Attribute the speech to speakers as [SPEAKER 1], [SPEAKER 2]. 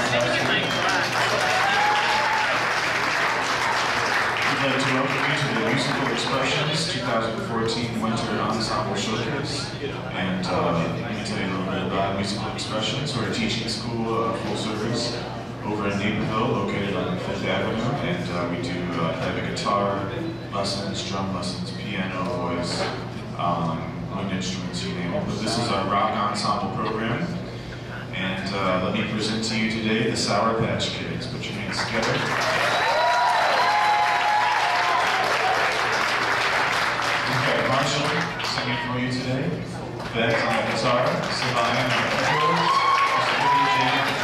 [SPEAKER 1] We'd like to welcome you to the Musical Expressions 2014 Winter Ensemble Showcase. And let me tell you a little bit about Musical Expressions. We're a teaching school, full service, over in Naperville, located on 5th Avenue. And we do heavy guitar lessons, drum lessons, piano, voice, wind instruments, you name it. But this is our rock ensemble program. And let me present to you today the Sour Patch Kids. Put your hands together. Marshall singing for you today. Bex on the guitar, Savannah on the keyboards,